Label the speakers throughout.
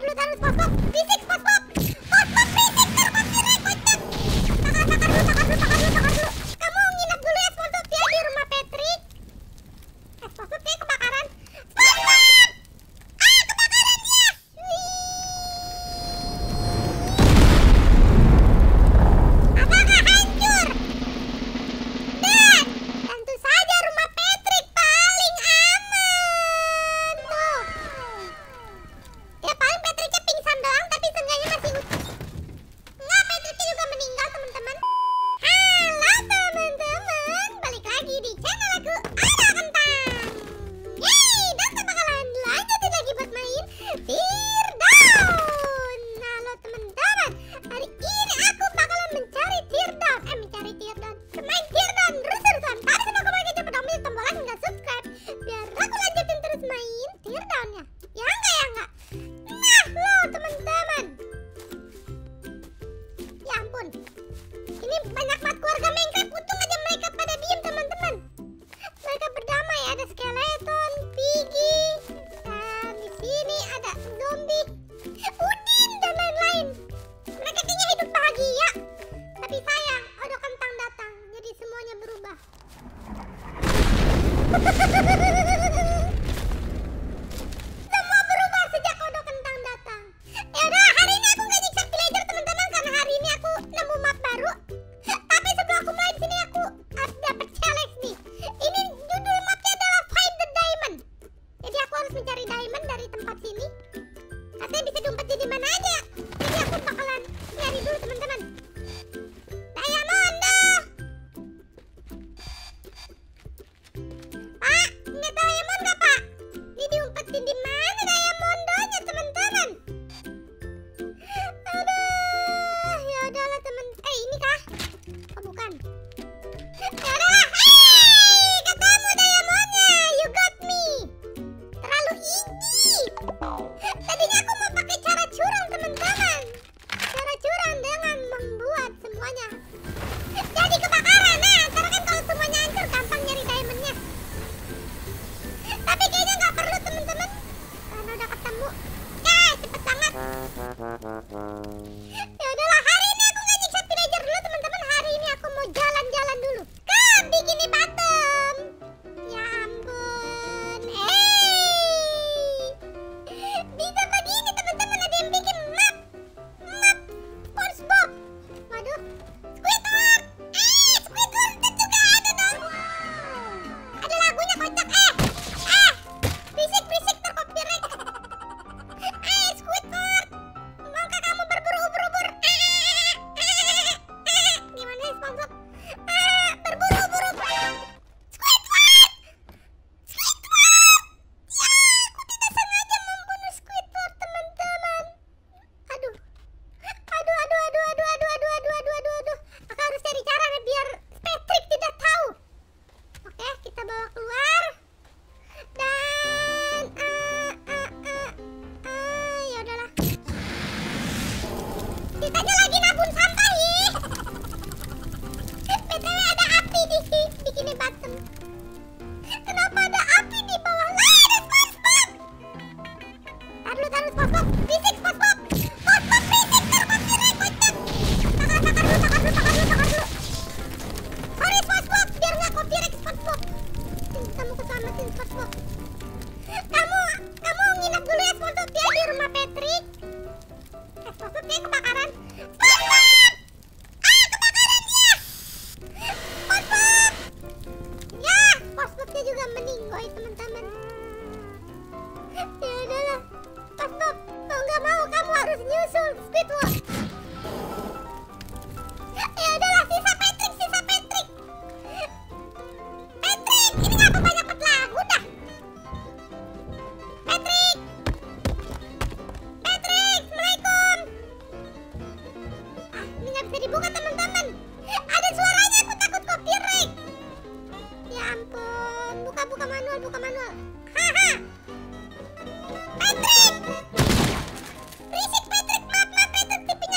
Speaker 1: Patrick! Berisik Patrick, maaf Patrick, TV-nya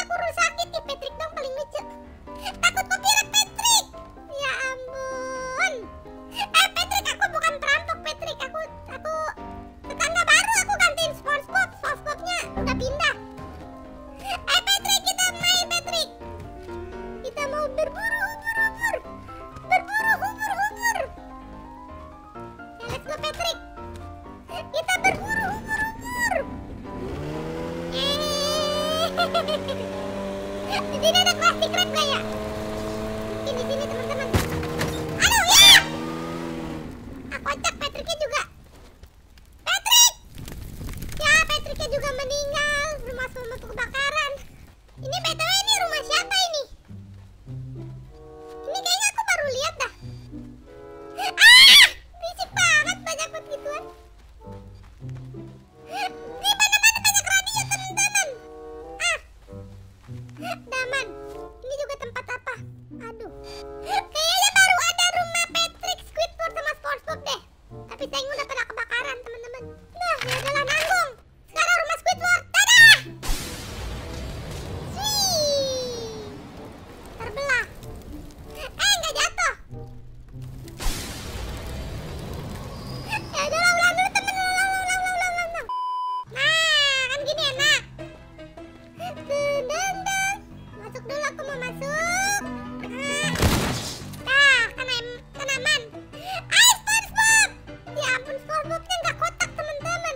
Speaker 1: pindah-pindah. Patrick, kita main, Patrick. Kita mau berburu ubur-ubur. Berburu ubur-ubur. Let's go, Patrick. Kita berburu ubur-ubur. Di sini ada plastik wrap gak ya? Mungkin di sini, teman-teman. Aduh, ya! Kocak, Patricknya juga. Patrick! Ya, Patricknya juga meninggal. Rumah semua kebakaran. Ini BTW, ini rumah siapa ini? Ini kayaknya aku baru lihat dah. Berisik banget, banyak begituan. Di mana-mana banyak radio, teman-teman. Daman. Ini juga tempat apa? Aduh. Kayaknya baru ada rumah Patrick, Squidward sama SpongeBob deh. Tapi sayang udah pada kebakaran, teman-teman. Nah, ya udahlah, nanggung. Sekarang rumah Squidward. Dadah! Swii. Terbelah. Nggak jatuh. Ya udahlah, ulang dulu, temen. Ulang. Nah, kan gini enak. Dendeng. Masuk dulu, aku mau masuk. Kan aman. SpongeBob! Ya ampun, SpongeBobnya nggak kotak, teman-teman.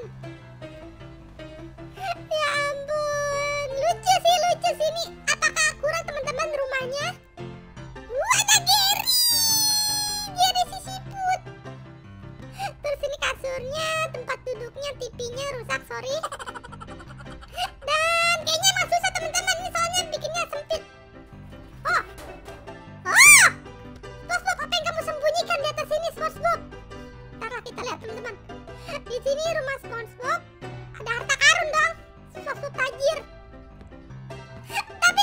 Speaker 1: Ya ampun, lucu sih ini. Apakah akurat, teman-teman, rumahnya? Ada Gary si siput. Terus ini kasurnya, tempat duduknya, TV-nya rusak, sorry. Dan kayaknya emang susah, teman-teman, ini soalnya bikinnya sempit. SpongeBob, apa yang kamu sembunyikan di atas sini, SpongeBob? Ntar kita lihat, teman-teman. Di sini rumah SpongeBob. Ada harta karun dong. SpongeBob tajir. Tapi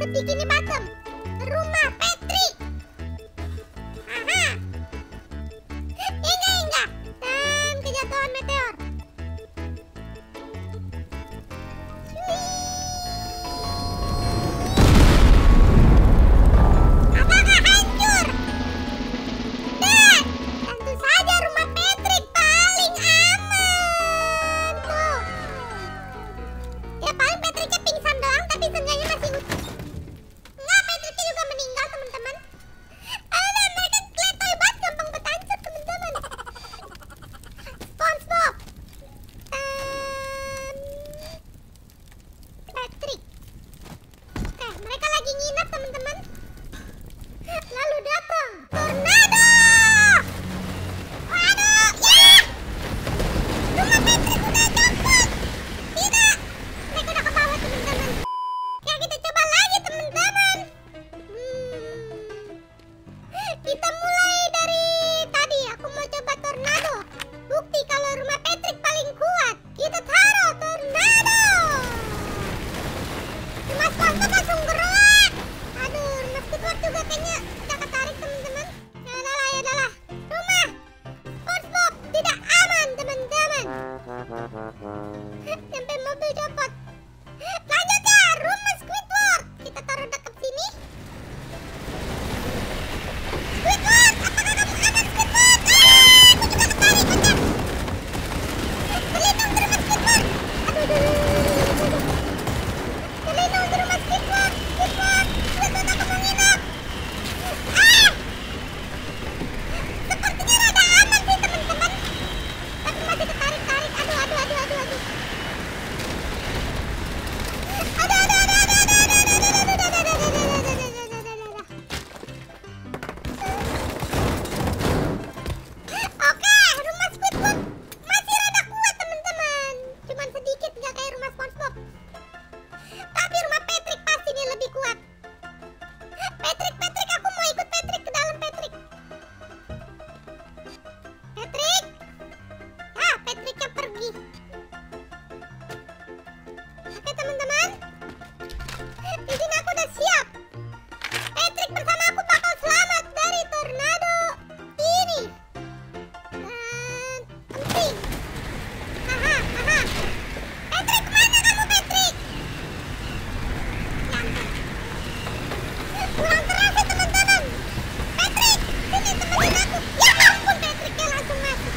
Speaker 1: Bikini Bottom, rumah Patrick. Aha. Hingga dan kejatuhan meteor. Apakah hancur? Dan tentu saja rumah Patrick paling aman tuh. Ya paling Patricknya pingsan doang, tapi seenggaknya masih utuh. Nggak, Patricknya juga meninggal teman-teman. Ada mereka keletoy banget, gampang bertancap teman-teman. SpongeBob, Patrick. Oke, mereka lagi nginap teman-teman. Lalu datang tornado. Waduh, ya! Rumah Patrick udah copot. Tidak, mereka udah ke bawah teman-teman. Ya kita coba lagi teman-teman. Kita mulai dari tadi. Aku mau coba tornado. Bukti kalau rumah Patrick paling kuat. Kita taruh tornado. Rumah SpongeBob langsung gerak. Aduh, rumah Squidward juga kayaknya udah ketarik teman-teman. Ya udahlah. Rumah SpongeBob tidak aman teman-teman. Sampai mobil copot. Lanjutnya rumah Squidward. Kita taruh dekat sini. Squidward, apakah kamu aman Squidward? Aku juga ketarik kocak. Berlindung di rumah Squidward. Aduh. Berlindung di rumah Squidward. Squidward, aku mau nginap. Sepertinya rada aman sih teman-teman. Tapi masih ketarik-tarik. Aduh. Oke, rumah Squidward masih rada kuat teman-teman. Cuman sedikit nggak kayak rumah SpongeBob. Tapi rumah Patrick pastinya lebih kuat. Patrick, aku mau ikut Patrick ke dalam Patrick. Patricknya pergi. Oke teman-teman, di sini aku udah siap. Patrick bersama aku bakal selamat dari tornado ini. Dan penting. Aha. Patrick, kemana kamu Patrick? Kurang keras ya teman-teman. Patrick, sini temenin aku. Ya ampun, Patricknya langsung masuk.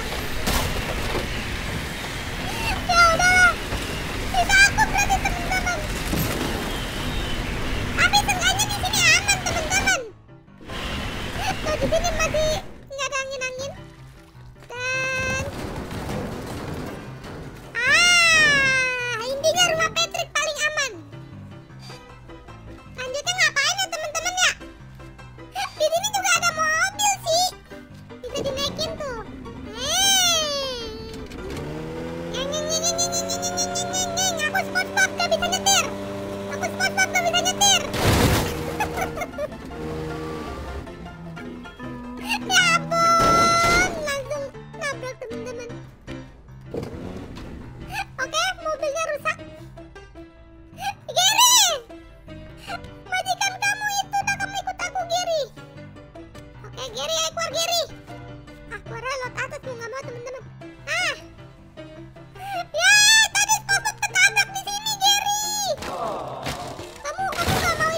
Speaker 1: Ya udah, bisa aku berarti teman-teman. Tapi seenggaknya di sini aman teman-teman. Tuh di sini masih nggak ada angin-angin. Dan intinya rumah Patrick paling aman. Lanjutnya ngapain ya teman-teman ya? Di sini juga ada mobil sih. Bisa dinaikin tuh. Aku SpongeBob gak bisa nyetir. Ya ampun, langsung nabrak teman-teman. Oke, mobilnya rusak. Gary, majikan kamu itu udah kamu ikut aku Gary. Oke Gary, ayo keluar Gary. Keluar lewat atas tuh, nggak mau teman-teman. Ya, tadi SpongeBob ketabrak di sini Gary. Kamu nggak mau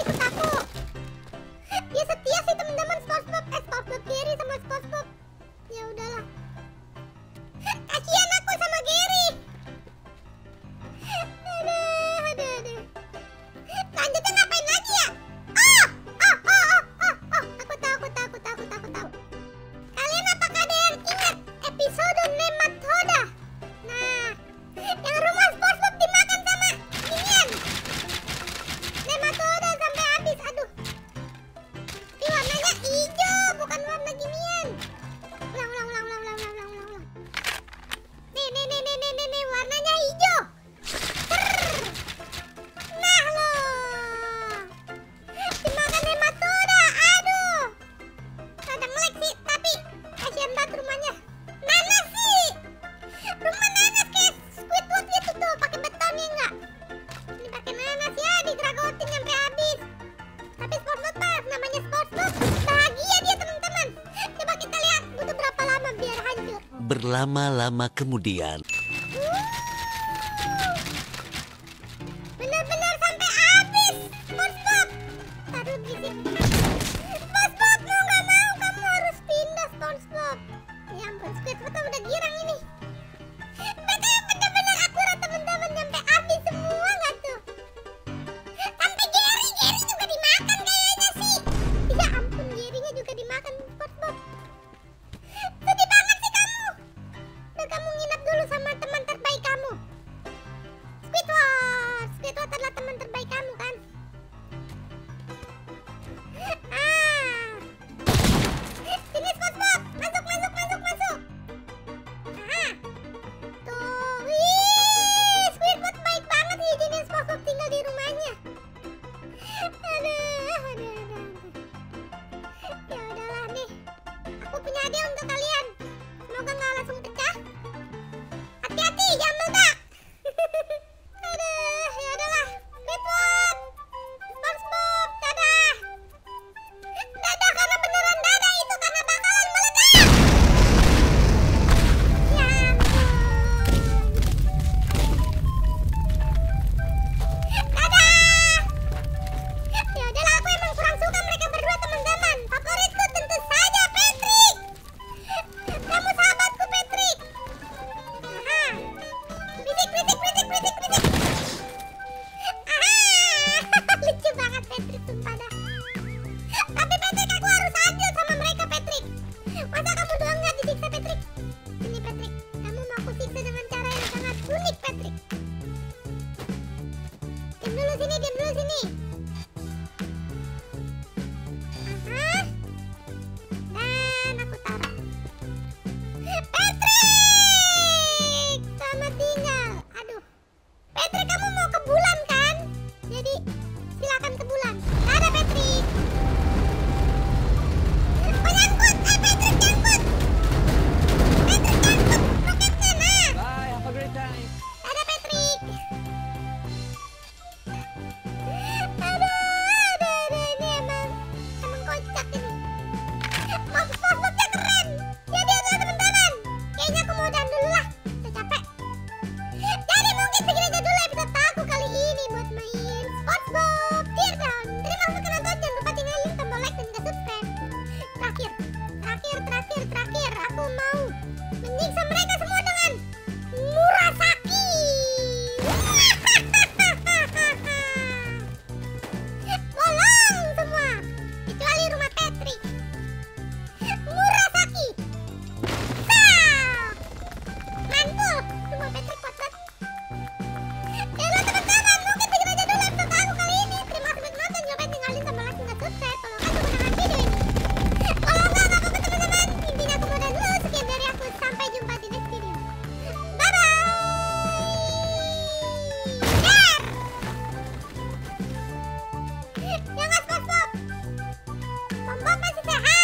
Speaker 2: lama-lama kemudian.
Speaker 1: Benar-benar sampai habis, SpongeBob. Taruh berisik. SpongeBob, mau nggak mau kamu harus pindah, SpongeBob. Ya ampun, Squidward udah girang ini. Mereka yang benar-benar akurat teman-teman, sampai habis semua nggak tuh? Sampai Gary juga dimakan kayaknya sih. Ya ampun, Gary-nya juga dimakan, SpongeBob. Sedih banget sih kamu. Udah kamu nginap dulu sama teman terbaik kamu. Squidward adalah teman terbaik kamu kan? Sini SpongeBob, masuk. Tuh, wih, Squidward baik banget izinin SpongeBob tinggal di rumahnya. Aduh. Ya udahlah nih, aku punya hadiah untuk kalian. Semoga nggak langsung pecah. Hati-hati, jangan meledak. Aduh, ya udahlah. Squidward, SpongeBob, dadah. Dadah karena beneran dadah itu karena bakalan meledak. Ya ampun. Dadah. Ya udahlah, aku emang kurang suka mereka berdua teman-teman. Favoritku tentu saja Patrick. Kamu sahabatku Patrick. Aha. Berisik. Lucu banget Patrick sumpah dah. Tapi Patrick, aku harus adil sama mereka Patrick. Masa kamu doang nggak disiksa Patrick? Ini Patrick, kamu mau aku siksa dengan cara yang sangat unik Patrick. Diam dulu sini. Aha. Dan aku taruh. Patrick, selamat tinggal. Aduh, Patrick, kamu mau ke bulan kan? Jadi silakan ke bulan. Dadah Patrick. Oh, nyangkut. Patrick nyangkut. Roketnya nah.
Speaker 3: Bye, have a great time.
Speaker 1: Dadah Patrick. Aduh, ini emang kocak ini. SpongeBobnya keren. Jadi adalah teman-teman, kayaknya aku mau udahan dulu lah. Udah capek. Jadi mungkin begini aja dulu episode aku kali ini buat main SpongeBob Teardown. Terima kasih sudah nonton, jangan lupa tinggalin tombol like dan juga subscribe. Terakhir, aku mau menyiksa mereka semua dengan Murasaki. Tolong semua, kecuali rumah Patrick. Murasaki. Mantul, rumah Patrick kuat banget. Yalah teman-teman, mungkin begini aja dulu episode aku kali ini. Terima kasih sudah nonton, jangan lupa tinggalin tombol like dan subscribe kalau kalian suka dengan video ini. Kalau nggak apa-apa teman-teman, intinya aku mau dulu. Sekian dari aku, sampai jumpa di next video. Bye bye. Ya nggak SpongeBob? SpongeBob masih sehat.